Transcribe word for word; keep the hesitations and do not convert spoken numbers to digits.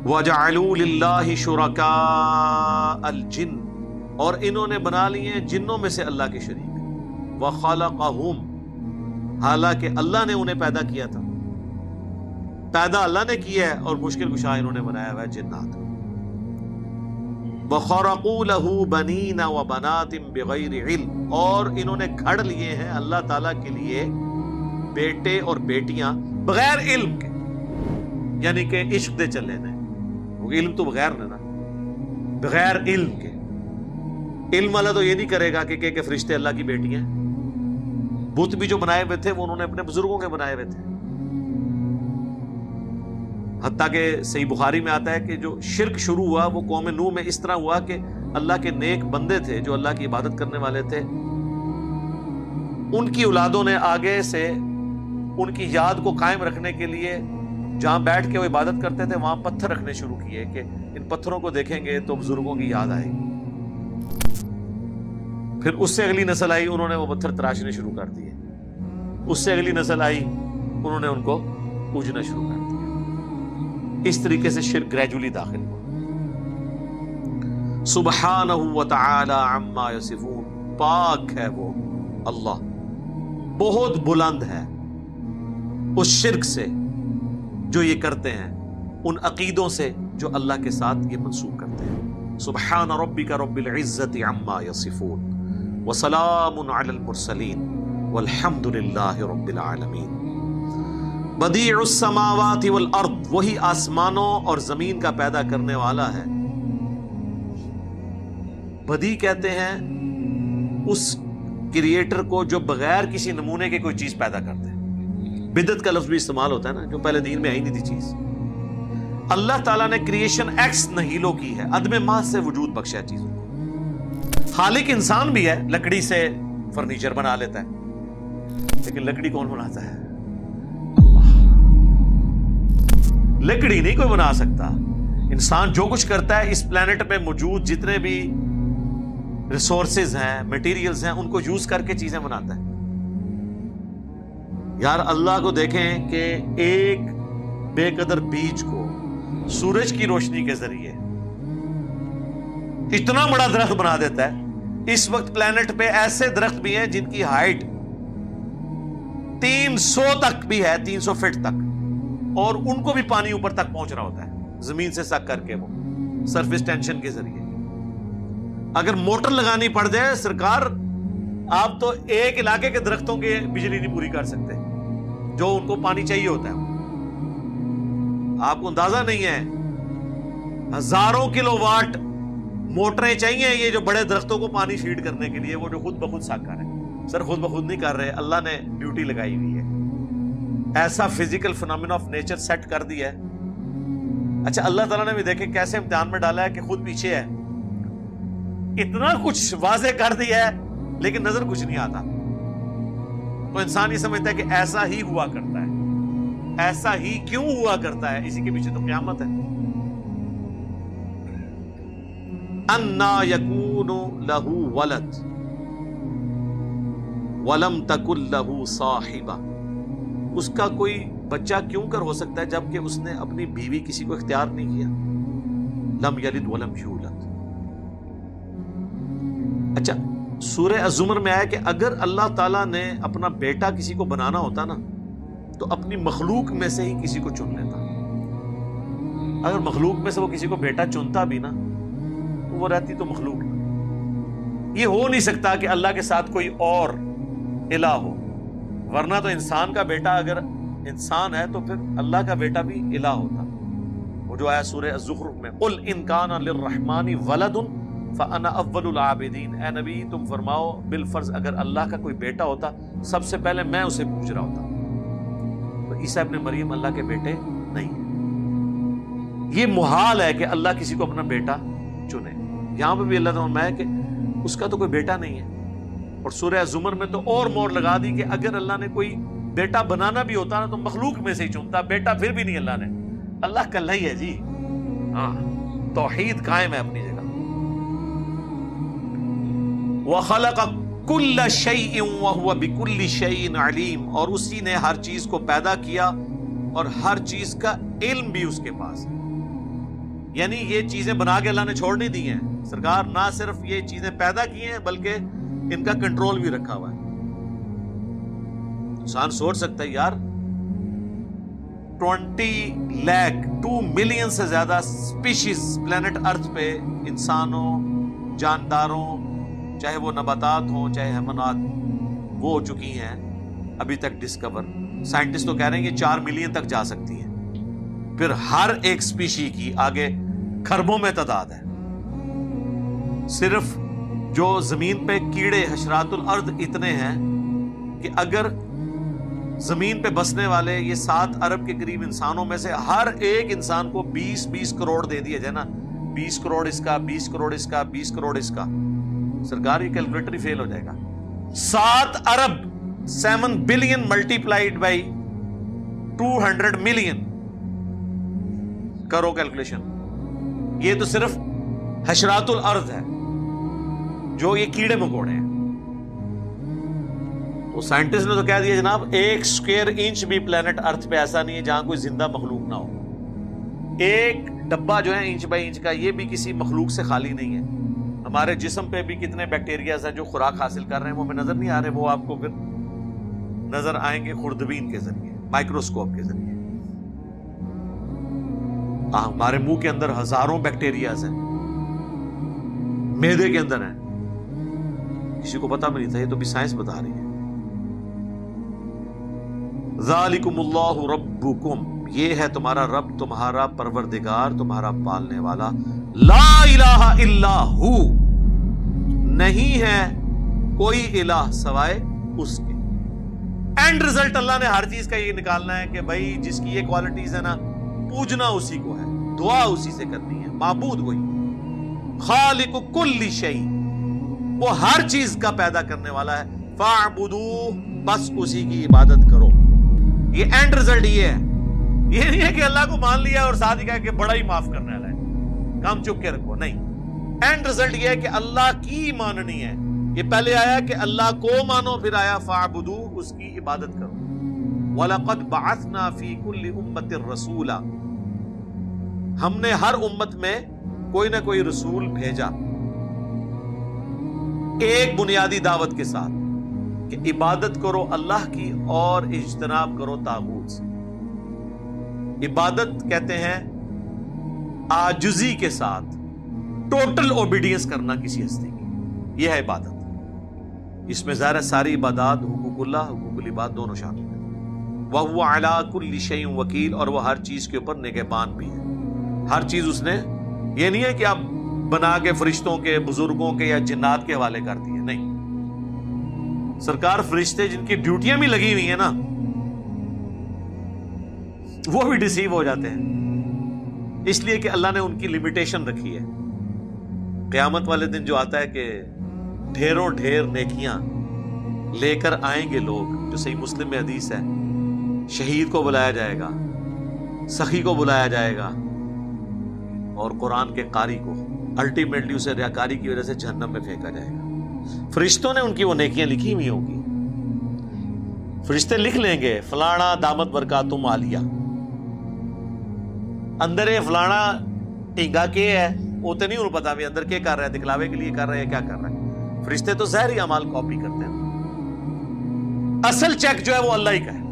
وَجَعَلُوا لِلَّهِ شُرَكَاءَ الْجِنِّ، اور انہوں نے بنا لیے ہیں جنوں میں سے اللہ کے شریک۔ وَخَلَقَهُمْ، حالانکہ اللہ نے انہیں پیدا کیا تھا، پیدا اللہ نے کیا ہے، اور مشکل کشا انہوں نے بنایا ہوا ہے جنات۔ وَخَرَقُوا لَهُ بَنِينَ وَبَنَاتٍ بِغَيْرِ عِلْمٍ، اور انہوں نے گھڑ لیے ہیں اللہ تعالیٰ کے لیے بیٹے اور بیٹیاں بغیر علم کے، یعنی کہ عشق دے چلے نے، وہ علم تو بغیر نے نا، بغیر علم کے۔ علم والا تو یہ نہیں کرے گا کہ کہ فرشتے اللہ کی بیٹیاں ہیں۔ بت بھی جو بنائے ہوئے تھے وہ انہوں نے اپنے بزرگوں کے بنائے ہوئے تھے، حتیٰ کہ صحیح بخاری میں آتا ہے کہ جو شرک شروع ہوا وہ قوم نوح میں اس طرح ہوا کہ اللہ کے نیک بندے تھے جو اللہ کی عبادت کرنے والے تھے، ان کی اولادوں نے آگے سے ان کی یاد کو قائم رکھنے کے لیے جہاں بیٹھ کے وہ عبادت کرتے تھے وہاں پتھر رکھنے شروع کیے کہ ان پتھروں کو دیکھیں گے تو بزرگوں کی یاد آئے گی۔ پھر اس سے اگلی نسل آئی، انہوں نے وہ پتھر تراشنے شروع کر دیے، اس سے اگلی نسل آئی، انہوں نے ان کو پوجنا شروع کر دیا۔ اس طریقے سے شرک گریجولی داخل ہوا۔ سبحانہ وتعالی عما یصفون، پاک ہے وہ اللہ، بہت بلند ہے اس شرک سے جو یہ کرتے ہیں، ان عقیدوں سے جو اللہ کے ساتھ یہ منسوب کرتے ہیں۔ سبحان ربک رب العزت عما یصفون وسلام علی المرسلین والحمد للہ رب العالمین۔ بدیع السماوات والارض، وہی آسمانوں اور زمین کا پیدا کرنے والا ہے۔ بدیع کہتے ہیں اس کریٹر کو جو بغیر کسی نمونے کے کوئی چیز پیدا کرتے ہیں۔ بدعت کا لفظ بھی استعمال ہوتا ہے نا، جو پہلے دین میں آئی نہیں تھی چیز۔ اللہ تعالیٰ نے کریشن ایکس نہیلو کی ہے، عدم محض سے وجود بخشا ہے چیزوں کو۔ خالق انسان بھی ہے، لکڑی سے فرنیچر بنا لیتا ہے، لیکن لکڑی کون بناتا ہے؟ اللہ۔ لکڑی نہیں کوئی بنا سکتا۔ انسان جو کچھ کرتا ہے اس پلانٹ پہ موجود جتنے بھی ریسورسز ہیں، میٹیریلز ہیں، ان کو یوز کر کے چیزیں بناتا ہے۔ یار اللہ کو دیکھیں کہ ایک بے قدر بیج کو سورج کی روشنی کے ذریعے اتنا بڑا درخت بنا دیتا ہے۔ اس وقت پلانٹ پہ ایسے درخت بھی ہیں جن کی ہائٹ تین سو تک بھی ہے، تین سو فٹ تک، اور ان کو بھی پانی اوپر تک پہنچ رہا ہوتا ہے زمین سے سک کر کے، وہ سرفیس ٹینشن کے ذریعے۔ اگر موٹر لگانی پڑ جائے سرکار، آپ تو ایک علاقے کے درختوں کے بجلی نہیں پوری کر سکتے جو ان کو پانی چاہیے ہوتا ہے۔ آپ کو اندازہ نہیں ہے، ہزاروں کلو واٹ موٹریں چاہیے یہ جو بڑے درختوں کو پانی فیڈ کرنے کے لیے، وہ جو خود بخود ساک کر رہے ہیں۔ سر خود بخود نہیں کر رہے، اللہ نے ڈیوٹی لگائی ہوئی ہے، ایسا physical phenomena of nature set کر دیا ہے۔ اچھا اللہ تعالیٰ نے بھی دیکھے کیسے امتحان میں ڈالا ہے کہ خود پیچھے ہے، اتنا کچھ واضح کر دیا ہے لیکن نظر کچھ نہیں آتا، تو انسان یہ سمجھتا ہے کہ ایسا ہی ہوا کرتا ہے۔ ایسا ہی کیوں ہوا کرتا ہے؟ اسی کے پیچھے تو قیامت ہے۔ انا یکون لہ ولد ولم تکن لہ صاحبہ، اس کا کوئی بچہ کیوں کر ہو سکتا ہے جبکہ اس نے اپنی بیوی کسی کو اختیار نہیں کیا۔ لم یلد ولم یولد۔ اچھا سورہ الزمر میں آیا کہ اگر اللہ تعالیٰ نے اپنا بیٹا کسی کو بنانا ہوتا نا تو اپنی مخلوق میں سے ہی کسی کو چن لیتا۔ اگر مخلوق میں سے وہ کسی کو بیٹا چنتا بھی نا تو وہ رہتی تو مخلوق۔ یہ ہو نہیں سکتا کہ اللہ کے ساتھ کوئی اور الہ ہو، ورنہ تو انسان کا بیٹا اگر انسان ہے تو پھر اللہ کا بیٹا بھی الہ ہوتا۔ وہ جو آیا سورہ الزخرف میں، قل ان کان للرحمن ولد فانا اول العابدین، اے نبی تم فرماؤ بالفرض اگر اللہ کا کوئی بیٹا ہوتا سب سے پہلے میں اسے پوچھ رہا ہوتا۔ تو عیسیٰ ابن مریم اللہ کے بیٹے نہیں ہیں۔ یہ محال ہے کہ اللہ کسی کو اپنا بیٹا چنے۔ یہاں پہ بھی اللہ نے فرمایا کہ اس کا تو کوئی بیٹا نہیں ہے، اور سورہ زمر میں تو اور مور لگا دی کہ اگر اللہ نے کوئی بیٹا بنانا بھی ہوتا نا تو مخلوق میں سے ہی چنتا، بیٹا پھر بھی نہیں اللہ نے۔ اللہ کلّہ ہی ہے جی، ہاں توحید قائم ہے اپنی جگہ۔ وَخَلَقَ كُلَّ شَيْءٍ وَهُوَ بِكُلِّ شَيْءٍ عَلِيمٌ، اور اسی نے ہر چیز کو پیدا کیا اور ہر چیز کا علم بھی اس کے پاس ہے۔ یعنی یہ چیزیں بنا کے اللہ نے چھوڑ نہیں دی ہیں. سرکار نہ صرف یہ چیزیں پیدا کی ہیں بلکہ ان کا کنٹرول بھی رکھا ہوا ہے. انسان سوچ سکتا ہے یار ٹوینٹی لاکھ ٹو ملین سے زیادہ سپیشیز پلانٹ ارتھ پہ انسانوں، جانداروں، چاہے وہ نباتات ہوں چاہے حیوانات، وہ ہو چکی ہیں ابھی تک ڈسکور. سائنٹسٹ تو کہہ رہے ہیں کہ چار ملین تک جا سکتی ہیں. پھر ہر ایک سپیشی کی آگے کھربوں میں تعداد ہے. صرف جو زمین پہ کیڑے حشرات الارض اتنے ہیں کہ اگر زمین پہ بسنے والے یہ سات ارب کے قریب انسانوں میں سے ہر ایک انسان کو بیس بیس کروڑ دے دیا جائے نا، بیس کروڑ اس کا، بیس کروڑ اس کا، بیس کروڑ اس کا، سرکار یہ کیلکولیٹر ہی فیل ہو جائے گا. سات ارب seven billion multiplied by two hundred million, کرو کیلکولیشن. یہ تو صرف حشرات الارض ہے جو یہ کیڑے مکوڑے ہیں. تو سائنٹسٹ نے تو کہہ دیا جناب ایک سکوئر انچ بھی پلانٹ ارتھ پہ ایسا نہیں ہے جہاں کوئی زندہ مخلوق نہ ہو. ایک ڈبہ جو ہے انچ بائی انچ کا یہ بھی کسی مخلوق سے خالی نہیں ہے. ہمارے جسم پہ بھی کتنے بیکٹیریاز ہیں جو خوراک حاصل کر رہے ہیں، وہ ہمیں نظر نہیں آ رہے، وہ آپ کو پھر نظر آئیں گے خوردبین کے ذریعے، مائکروسکوپ کے ذریعے. ہمارے منہ کے اندر ہزاروں بیکٹیریاز ہیں، معدے کے اندر ہیں، کسی کو پتا بھی نہیں تھا، یہ تو بھی سائنس بتا رہی ہے. ذالکم اللہ ربکم، یہ ہے تمہارا رب، تمہارا پروردگار، تمہارا پالنے والا. لا الہ الا ہو، نہیں ہے کوئی الہ سوائے اس کے. اینڈ رزلٹ اللہ نے ہر چیز کا یہ نکالنا ہے کہ بھائی جس کی یہ کوالٹیز ہے نا، پوجنا اسی کو ہے، دعا اسی سے کرنی ہے، معبود وہی. خالق کل شیء، وہ ہر چیز کا پیدا کرنے والا ہے. فاعبدوہ، بس اسی کی عبادت کرو. یہ اینڈ رزلٹ یہ ہے، یہ نہیں ہے کہ اللہ کو مان لیا اور ساتھ ہی کہا کہ بڑا ہی معاف کرنے والا ہے، کام چپ کے رکھو. نہیں، اینڈ رزلٹ یہ ہے کہ اللہ کی ماننی ہے. یہ پہلے آیا کہ اللہ کو مانو، پھر آیا فاعبدوہ، اس کی عبادت کرو. وَلَقَدْ بَعَثْنَا فِي كُلِّ أُمَّةٍ رَسُولًا، ہم نے ہر امت میں کوئی نہ کوئی رسول بھیجا ایک بنیادی دعوت کے ساتھ کہ عبادت کرو اللہ کی اور اجتناب کرو طاغوت سے. عبادت کہتے ہیں عاجزی کے ساتھ ٹوٹل اوبیڈینس کرنا کسی ہستی کی، یہ ہے عبادت. اس میں ظاہر ساری عبادات، حقوق اللہ، حقوق العباد دونوں شامل ہیں. وَهُوَ عَلَىٰ كُلِّ شَيْءٍ وَكِيلٌ، اور وہ ہر چیز کے اوپر نگہبان بھی ہے. ہر چیز اس نے، یہ نہیں ہے کہ آپ بنا کے فرشتوں کے، بزرگوں کے یا جنات کے حوالے کر دیے، نہیں. سرکار فرشتے جن کی ڈیوٹیاں بھی لگی ہوئی ہیں نا، وہ بھی ڈسیو ہو جاتے ہیں، اس لیے کہ اللہ نے ان کی لمیٹیشن رکھی ہے. قیامت والے دن جو آتا ہے کہ ڈھیروں ڈھیر نیکیاں لے کر آئیں گے لوگ، جو صحیح مسلم میں حدیث ہے، شہید کو بلایا جائے گا، سخی کو بلایا جائے گا، اور قرآن کے قاری کو الٹیمیٹلی اسے ریاکاری کی وجہ سے جہنم میں پھینکا جائے گا. فرشتوں نے ان کی وہ نیکیاں لکھی ہوئی ہوں گی. فرشتے لکھ لیں گے فلانا دامت برکاتم عالیہ، اندر یہ فلانا ٹینگا کے ہے، وہ تو نہیں انہوں پتا بھی اندر کیا کر رہا ہے، دکھلاوے کے لیے کر رہا ہے کیا کر رہا ہے. فرشتے تو ظاہری اعمال کاپی کرتے ہیں، اصل چیک جو ہے وہ اللہ ہی کا ہے.